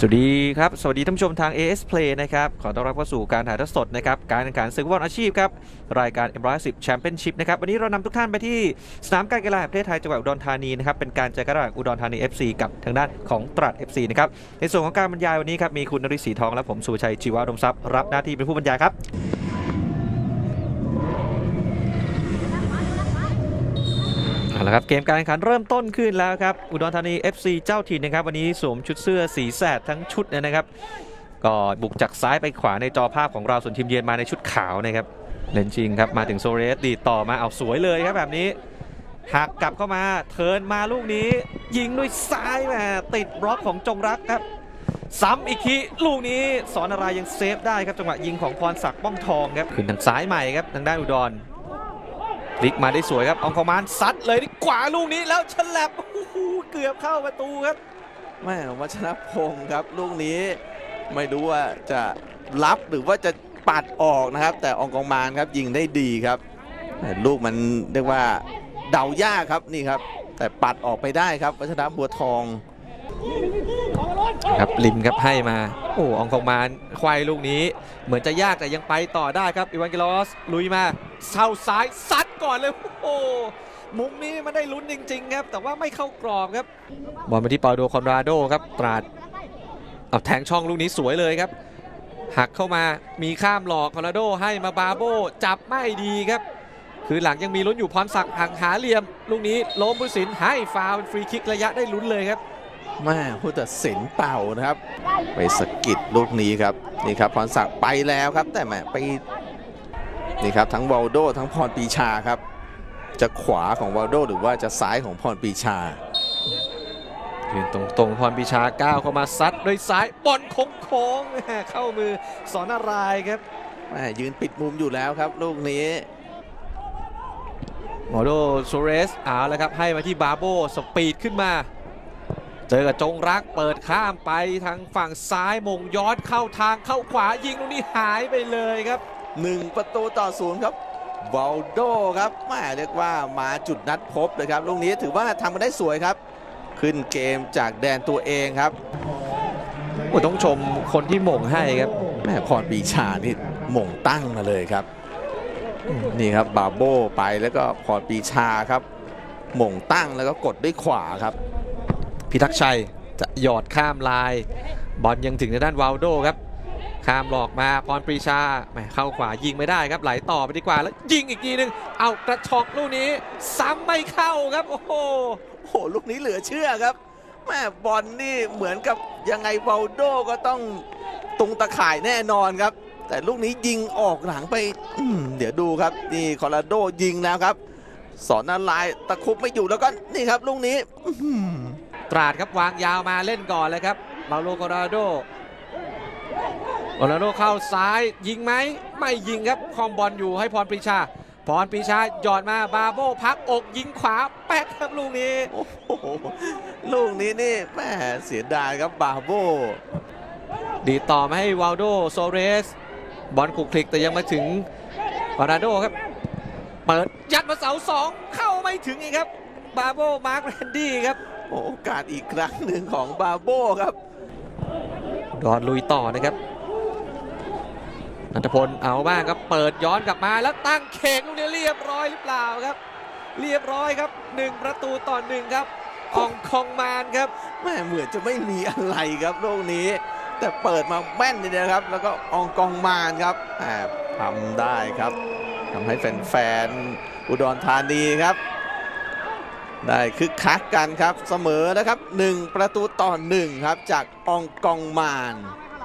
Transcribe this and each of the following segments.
สวัสดีครับสวัสดีท่านผู้ชมทาง AS Play นะครับขอต้อนรับเข้าสู่การถ่ายทอดสดนะครับการแข่งขันศึกฟุตบอลอาชีพครับรายการ M110 Championship นะครับวันนี้เรานำทุกท่านไปที่สนามการกีฬาแห่งประเทศไทยจังหวัดอุดรธานีนะครับเป็นการเจอกันระหว่างอุดรธานี FC กับทางด้านของตราด FC นะครับในส่วนของการบรรยายวันนี้ครับมีคุณนฤทธิ์ศรีทองและผมสุภชัยชีวะอุดมทรัพย์รับหน้าที่เป็นผู้บรรยายครับเอาละครับเกมการแข่งขันเริ่มต้นขึ้นแล้วครับอุดรธานี FC เจ้าถิ่นนะครับวันนี้สวมชุดเสื้อสีแสดทั้งชุดนะครับก็บุกจากซ้ายไปขวาในจอภาพของเราส่วนทีมเยือนมาในชุดขาวนะครับเล่นจริงครับมาถึงโซเรสดีต่อมาเอาสวยเลยครับแบบนี้หักกลับเข้ามาเทิร์นมาลูกนี้ยิงด้วยซ้ายแหมติดบล็อกของจงรักครับซ้ำอีกทีลูกนี้สอนอะไรยังเซฟได้ครับจังหวะยิงของพรศักดิ์ป้องทองครับขึ้นทางซ้ายใหม่ครับทางด้านอุดรพลิกมาได้สวยครับอองคอมานซัดเลยดีกว่าลูกนี้แล้วฉลับเกือบเข้าประตูครับแม่วัชรพงศ์ครับลูกนี้ไม่รู้ว่าจะรับหรือว่าจะปัดออกนะครับแต่อองคอมานครับยิงได้ดีครับลูกมันเรียกว่าเดายากครับนี่ครับแต่ปัดออกไปได้ครับวัชรบัวทองครับลิมครับให้มาอองคอมานควายลูกนี้เหมือนจะยากแต่ยังไปต่อได้ครับอีวานเกลอสลุยมาเข้าซ้ายซัดก่อนเลยมุมนี้มันได้ลุ้นจริงๆครับแต่ว่าไม่เข้ากรอบครับบอลมาที่เปาโดคอนราโดครับตราดเอาแทงช่องลูกนี้สวยเลยครับหักเข้ามามีข้ามหลอกคอนราโดให้มาบาโบจับไม่ดีครับคือหลังยังมีลุ้นอยู่พรศักดิ์หักหาเหลี่ยมลูกนี้ล้มผู้ตัดสินให้ฟาวล์ฟรีคิกระยะได้ลุ้นเลยครับแม่ผู้ตัดสินเป่านะครับไปสะกิดลูกนี้ครับนี่ครับพรศักดิ์ไปแล้วครับแต่แม่ไปนี่ครับทั้งวอลโดทั้งพรปีชาครับจะขวาของวอลโดหรือว่าจะซ้ายของพรปีชายืนตรงพรปีชาก้าวเข้ามาซัดด้วยซ้ายบอลโค้งเข้ามือสอนอะไรครับยืนปิดมุมอยู่แล้วครับลูกนี้โมโดโซเรสเอาแล้วครับให้มาที่บาโบสปีดขึ้นมาเจอกับจงรักเปิดข้ามไปทางฝั่งซ้ายมงย้อนเข้าทางเข้าขวายิงลูกนี้หายไปเลยครับ 1-0ครับวอลโดครับเรียกว่ามาจุดนัดพบเลยครับลูกนี้ถือว่าทำกันได้สวยครับขึ้นเกมจากแดนตัวเองครับต้องชมคนที่หม่งให้ครับพรปีชานี่หม่งตั้งมาเลยครับนี่ครับบาโบไปแล้วก็พรปีชาครับหม่งตั้งแล้วก็กดด้วยขวาครับพิทักษ์ชัยจะหยอดข้ามลายบอลยังถึงในด้านวาลโดครับข้ามหลอกมาพรปรีชาเข้าขวายิงไม่ได้ครับไหลต่อไปดีกว่าแล้วยิงอีกทีนึงเอากระชอกลูกนี้ซ้ำไม่เข้าครับโอ้โหลูกนี้เหลือเชื่อครับบอลนี่เหมือนกับยังไงวาลโดก็ต้องตรงตะข่ายแน่นอนครับแต่ลูกนี้ยิงออกหลังไปเดี๋ยวดูครับนี่คอราโดยิงแล้วครับสอนอะไรตะคุบไม่อยู่แล้วก็นี่ครับลูกนี้ตราดครับวางยาวมาเล่นก่อนเลยครับเปาโลคอราโดเข้าซ้ายยิงไหมไม่ยิงครับคอมบอลอยู่ให้พรปรีชาหยอดมาบาโบพักอกยิงขวาแป๊กครับลูกนี้ลูกนี้นี่เสียดายครับบาโบดีต่อมาให้วาลโดโซเรสบอลคลุกคลิกแต่ยังมาถึงคอราโดครับเปิดยัดมาเสาสองเข้าไม่ถึงอีกครับบาโบมาร์คแรนดี้ครับโอกาสอีกครั้งหนึ่งของบาโบครับดอนลุยต่อนะครับนันทพลเอาบ้างครับเปิดย้อนกลับมาแล้วตั้งเข่งลูกนี้เรียบร้อยหรือเปล่าครับเรียบร้อยครับ1-1ครับอองคองมานครับเหมือนจะไม่มีอะไรครับลูกนี้แต่เปิดมาแม่นเลยนะครับแล้วก็อองกองมานครับทำได้ครับทำให้แฟนๆอุดรธานีครับได้คึกคักกันครับเสมอนะครับ1-1ครับจากอองกองมาน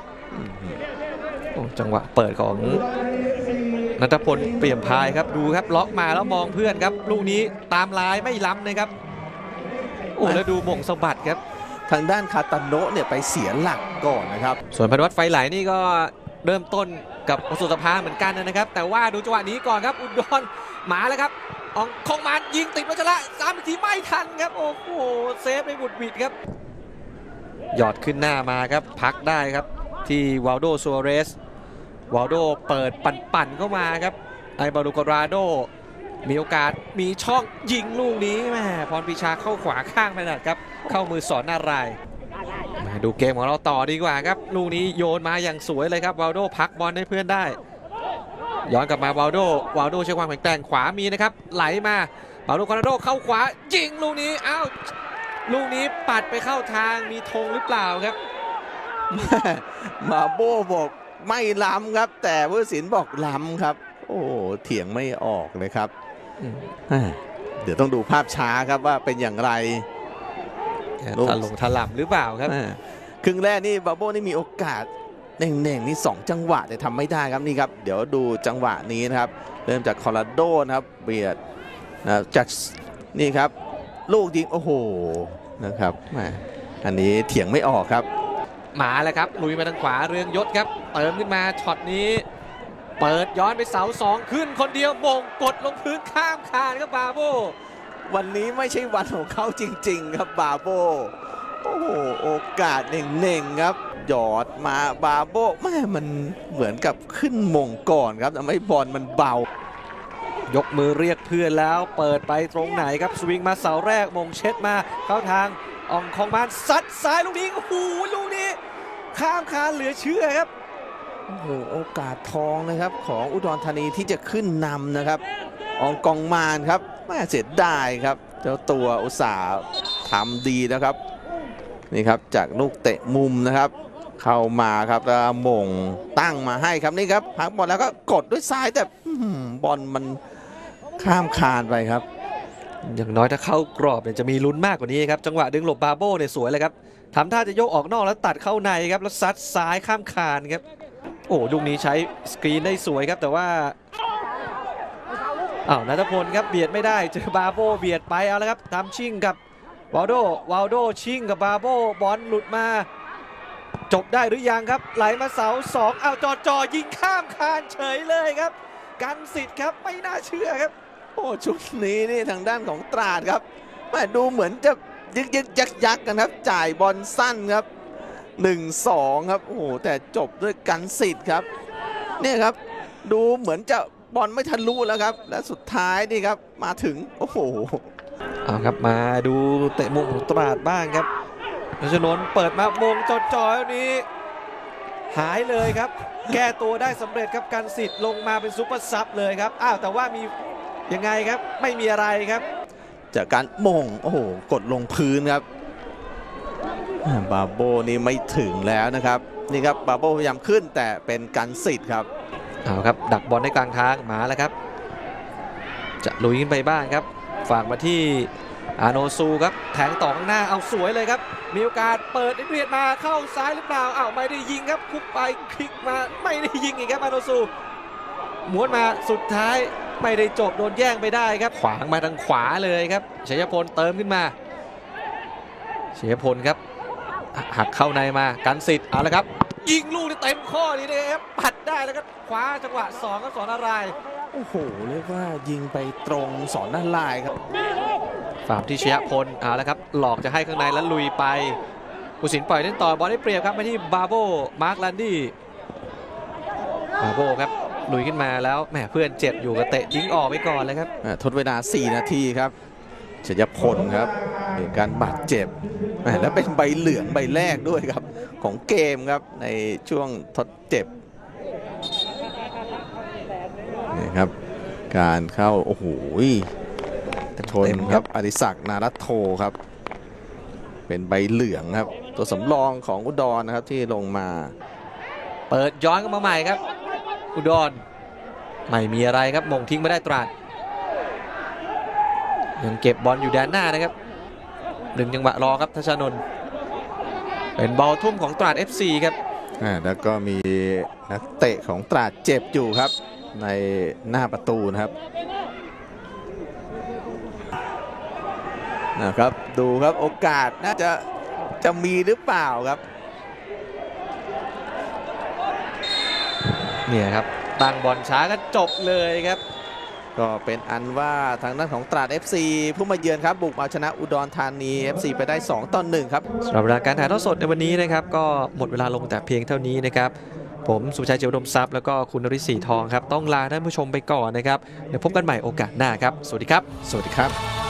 จังหวะเปิดของณัฐพลเปี่ยมพายครับดูครับล็อกมาแล้วมองเพื่อนครับลูกนี้ตามลายไม่ล้ำนะครับแล้วดูม่งสะบัดครับทางด้านคาตาโนะเนี่ยไปเสียหลักก่อนนะครับส่วนพนวัตไฟไหลนี่ก็เริ่มต้นกับประสบภาเหมือนกันนะครับแต่ว่าดูจังหวะนี้ก่อนครับอุดรมาแล้วครับอองคองมานยิงติดวัชระ3นาทีไม่ทันครับโอ้โหเซฟไปบุดบิดครับหยอดขึ้นหน้ามาครับพักได้ครับที่วาลโดโซเรสวาลโดเปิดปั่นเข้ามาครับไอบาลูกราโดมีโอกาสมีช่องยิงลูกนี้พรปรีชาเข้าขวาข้างไปนะครับเข้ามือสอนนารายดูเกมของเราต่อดีกว่าครับลูกนี้โยนมาอย่างสวยเลยครับวาลโดพักบอลให้เพื่อนได้ย้อนกลับมาวาลโดใช้ความแข็งแกร่งขวามีนะครับไหลมาวาลโดคอนโดเข้าขวายิงลูกนี้อ้าวลูกนี้ปัดไปเข้าทางมีธงหรือเปล่าครับมาโบบอกไม่ล้ำครับแต่ผู้ตัดสินบอกล้ำครับโอ้เถียงไม่ออกเลยครับเดี๋ยวต้องดูภาพช้าครับว่าเป็นอย่างไรถล่ำหรือเปล่าครับครึ่งแรกนี่บาโบนี่มีโอกาสเน่งๆนี่2จังหวะแต่ทำไม่ได้ครับนี่ครับเดี๋ยวดูจังหวะนี้นะครับเริ่มจากคอร์ราโดนะครับเบียดนะจากนี่ครับลูกยิงโอ้โหนะครับอันนี้เถียงไม่ออกครับมาแล้วครับลุยมาทางขวาเรืองยศครับเติมขึ้นมาช็อตนี้เปิดย้อนไปเสา2ขึ้นคนเดียวมงกดลงพื้นข้ามคานครับบาโบวันนี้ไม่ใช่วันของเขาจริงๆครับบาโบโอ้โหโอกาสเน่งๆครับหยอดมาบาโบแม่มันเหมือนกับขึ้นมงก่อนครับทำให้บอลมันเบายกมือเรียกเพื่อนแล้วเปิดไปตรงไหนครับสวิงมาเสาแรกมงเช็ดมาเข้าทางอ่องของมานซัดซ้ายลูกนี้โอ้โหลูกนี้ข้ามคานเหลือเชื่อครับโอ้โหโอกาสทองนะครับของอุดรธานีที่จะขึ้นนำนะครับอองกองมานครับแม่เสียดายครับเจ้าตัวอุตส่าห์ทำดีนะครับนี่ครับจากลูกเตะมุมนะครับเข้ามาครับแล้วมงตั้งมาให้ครับนี่ครับพักบอลแล้วก็กดด้วยซ้ายแต่บอลมันข้ามคานไปครับอย่างน้อยถ้าเข้ากรอบเนี่ยจะมีลุ้นมากกว่านี้ครับจังหวะดึงหลบบาโบเนี่ยสวยเลยครับทำท่าจะยกออกนอกแล้วตัดเข้าในครับแล้วซัดซ้ายข้ามคานครับโอ้ลูกนี้ใช้สกรีนได้สวยครับแต่ว่าณัฐพลครับเบียดไม่ได้เจอบาโบเบียดไปเอาแล้วครับทำชิ่งกับวาลโดชิ่งกับบาโบบอลหลุดมาจบได้หรือยังครับไหลมาเสา2จ่อยิงข้ามคานเฉยเลยครับกันสิทธิ์ครับไม่น่าเชื่อครับโอ้ชุดนี้นี่ทางด้านของตราดครับดูเหมือนจะยักกันครับจ่ายบอลสั้นครับ1-2ครับโอ้โหแต่จบด้วยกันสิทธิ์ครับเนี่ยครับดูเหมือนจะบอลไม่ทะลุแล้วครับและสุดท้ายนี่ครับมาถึงโอ้โหครับมาดูเตะมุมของตราดบ้างครับรัชนนท์เปิดมามงจ่อนี้หายเลยครับแก้ตัวได้สำเร็จครับกันสิทธิ์ลงมาเป็นซุปเปอร์ซับเลยครับแต่ว่ามียังไงครับไม่มีอะไรครับจากการมงโอ้โหกดลงพื้นครับบาโบนี่ไม่ถึงแล้วนะครับนี่ครับบาโบพยายามขึ้นแต่เป็นกันสิทธิ์ครับครับดักบอลในกลางทางมาแล้วครับจะลุยขึ้นไปบ้างครับฝากมาที่อาโนซูครับแทงต่อข้างหน้าเอาสวยเลยครับมีโอกาสเปิดเบียดมาเข้าซ้ายหรือเปล่าไม่ได้ยิงครับคุกไปคลิกมาไม่ได้ยิงอีกครับอาโนซูม้วนมาสุดท้ายไม่ได้จบโดนแย่งไปได้ครับขวางมาทางขวาเลยครับชัยพลเติมขึ้นมาชัยพลครับหักเข้าในมากันสิทธิ์เอาละครับยิงลูกเต็มข้อนี้เลยครับปัดได้แล้วก็คว้าจังหวะ2ครับสอนนารายณ์โอ้โหเรียกว่ายิงไปตรงสอนนารายณ์ครับฝากที่ชัยพลเอาละครับหลอกจะให้ข้างในแล้วลุยไปผู้สินปล่อยเล่นต่อบอลได้เปรียบครับไปที่บาโบมาร์คแลนดี้บาโบครับลุยขึ้นมาแล้วแหมเพื่อนเจ็บอยู่ก็เตะทิ้งออกไปก่อนเลยครับทดเวลา4 นาทีครับชัยพลครับเป็นการบาดเจ็บและเป็นใบเหลืองใบแรกด้วยครับของเกมครับในช่วงทดเจ็บนี่ครับการเข้าโอ้โหชนครับอดิศักดิ์นารัตโทครับเป็นใบเหลืองครับตัวสำรองของอุดรนะครับที่ลงมาเปิดย้อนกันมาใหม่ครับอุดรไม่มีอะไรครับมงทิ้งไม่ได้ตราดยังเก็บบอลอยู่แดนหน้านะครับ1 จังหวะรอครับทัชนนท์เป็นบอลทุ่มของตราด FC ครับแล้วก็มีนักเตะของตราดเจ็บอยู่ครับในหน้าประตูนะครับดูครับโอกาสน่าจะมีหรือเปล่าครับเนี่ยครับตั้งบอลช้าก็จบเลยครับก็เป็นอันว่าทางด้านของตราด FC ผู้มาเยือนครับบุกมาชนะอุดรธานี FC ไปได้2-1ครับสำหรับการถ่ายทอดสดในวันนี้นะครับก็หมดเวลาลงแต่เพียงเท่านี้นะครับผมสุชัย เจียวดมทรัพย์แล้วก็คุณนฤทธิ์ ศรีทองครับต้องลาท่านผู้ชมไปก่อนนะครับเดี๋ยวพบกันใหม่โอกาสหน้าครับสวัสดีครับสวัสดีครับ